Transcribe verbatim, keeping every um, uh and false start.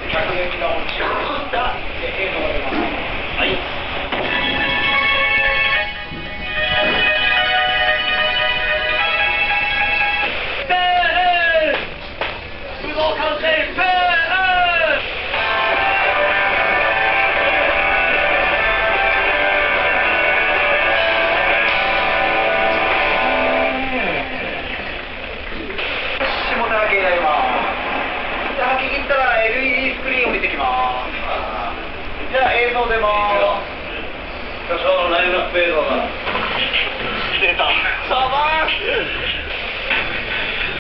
百円が落ちた映像が出ます。はい。武道館でペーになります。じゃあ履き切ったら エルイーディー スクリーンを見てきます。じゃあ映像出ます。巨匠のナイルフェードが出た。サバー